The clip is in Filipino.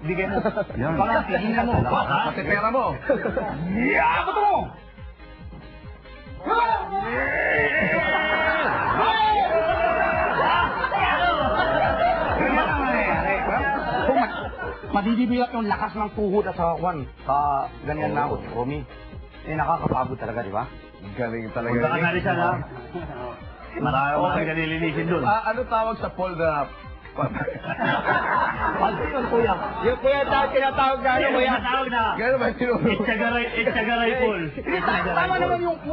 Bigay mo. Yan. Baka tingnan mo. Pati pera mo. Yeah! Bato mo! Kung madidibigat yung lakas ng tuhod at sa kwan, sa ganyan na Romy, eh nakakapagod talaga, di ba? Galing talaga. Punta ka na rin siya, ha? Marami mo kang nililinisin dun. Ano tawag sa poll na... Ano yun, kuya? Yung kuya tinatawag na ano, kuya? Tinatawag na. Gano'n ba tinuro? Itchagaray pool. Tama naman yung